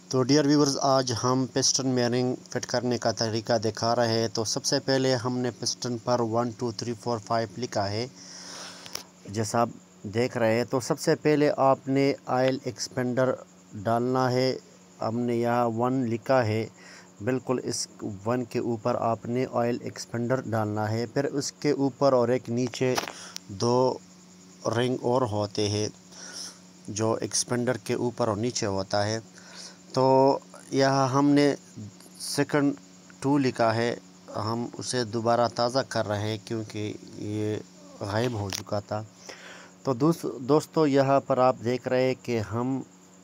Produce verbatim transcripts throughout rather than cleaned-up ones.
تو dear viewers, آج ہم پسٹن بیئرنگ فٹ کرنے کا طریقہ دکھا رہے ہیں۔ تو سب سے پہلے ہم نے پسٹن پر one two three four five لکھا ہے جیسا آپ دیکھ رہے ہیں۔ تو سب سے پہلے آپ نے آئل ایکسپینڈر ڈالنا ہے۔ ہم نے یہاں ون لکھا ہے، بالکل اس ون کے اوپر آپ نے آئل ایکسپینڈر ڈالنا ہے۔ پھر اس کے اوپر اور ایک نیچے دو رنگ اور ہوتے ہیں جو ایکسپینڈر کے اوپر اور نیچے ہوتا ہے۔ تو یہاں ہم نے سیکنڈ ٹو لکھا ہے، ہم اسے دوبارہ تازہ کر رہے ہیں کیونکہ یہ غائب ہو چکا تھا۔ تو دوستو یہاں پر آپ دیکھ رہے ہیں کہ ہم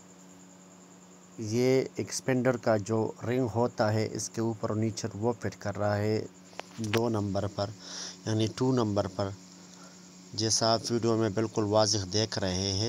یہ ایکسپینڈر کا جو رنگ ہوتا ہے اس کے اوپر اور نیچے وہ فٹ کر رہا ہے دو نمبر پر، یعنی ٹو نمبر پر، جیسا آپ ویڈیو میں بالکل واضح دیکھ رہے ہیں۔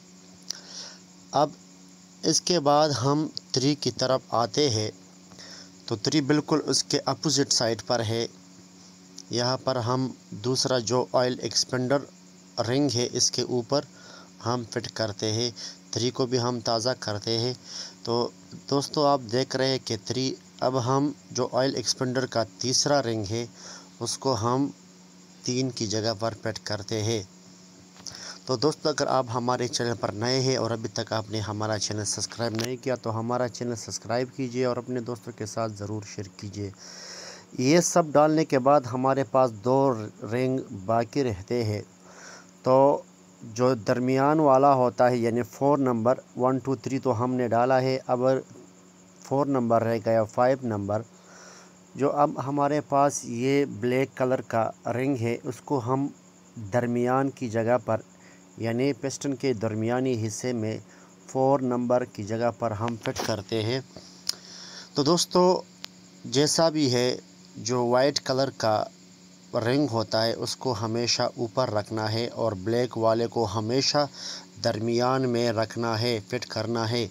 اب اس کے بعد ہم تھری کی طرف آتے ہیں۔ تو تھری بالکل اس کے اپوزٹ سائڈ پر ہے۔ یہاں پر ہم دوسرا جو آئل ایکسپینڈر رنگ ہے اس کے اوپر ہم فٹ کرتے ہیں، تھری کو بھی ہم تازہ کرتے ہیں۔ تو دوستو آپ دیکھ رہے ہیں کہ تھری، اب ہم جو آئل ایکسپینڈر کا تیسرا رنگ ہے اس کو ہم تین کی جگہ پر فٹ کرتے ہیں۔ تو دوستو اگر آپ ہمارے چینل پر نئے ہیں اور ابھی تک آپ نے ہمارا چینل سبسکرائب نہیں کیا تو ہمارا چینل سبسکرائب کیجئے اور اپنے دوستوں کے ساتھ ضرور شیئر کیجئے۔ یہ سب ڈالنے کے بعد ہمارے پاس دو رنگ باقی رہتے ہیں۔ تو جو درمیان والا ہوتا ہے یعنی four number, one two three تو ہم نے ڈالا ہے، اب فور نمبر رہ گیا فائیو نمبر، جو اب ہمارے پاس یہ بلیک کلر کا رنگ ہے اس کو ہم درمیان کی جگہ پر، یعنی پسٹن کے درمیانی حصے میں فور نمبر کی جگہ پر ہم فٹ کرتے ہیں۔ تو دوستو جیسا بھی ہے، جو وائٹ کلر کا رنگ ہوتا ہے اس کو ہمیشہ اوپر رکھنا ہے اور بلیک والے کو ہمیشہ درمیان میں رکھنا ہے، فٹ کرنا ہے۔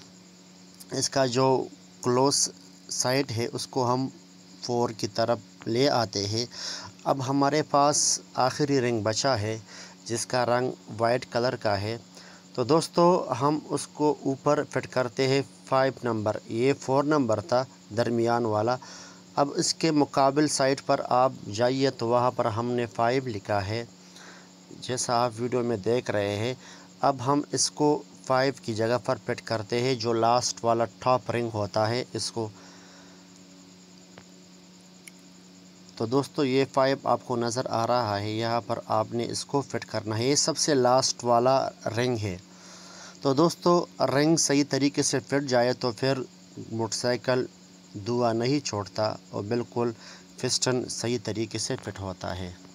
اس کا جو کلوز سائڈ ہے اس کو ہم فور کی طرف لے آتے ہیں۔ اب ہمارے پاس آخری رنگ بچا ہے جس کا رنگ وائٹ کلر کا ہے۔ تو دوستو ہم اس کو اوپر فٹ کرتے ہیں فائیو نمبر، یہ فور نمبر تھا درمیان والا۔ اب اس کے مقابل سائڈ پر آپ جائیے تو وہاں پر ہم نے فائیو لکھا ہے جیسا آپ ویڈیو میں دیکھ رہے ہیں۔ اب ہم اس کو فائیو کی جگہ پر فٹ کرتے ہیں، جو لاسٹ والا ٹاپ رنگ ہوتا ہے اس کو۔ تو دوستو یہ فائیو آپ کو نظر آ رہا ہے، یہاں پر آپ نے اس کو فٹ کرنا ہے، یہ سب سے لاسٹ والا رنگ ہے۔ تو دوستو رنگ صحیح طریقے سے فٹ جائے تو پھر موٹر سائیکل دھواں نہیں چھوڑتا اور بالکل پسٹن صحیح طریقے سے فٹ ہوتا ہے۔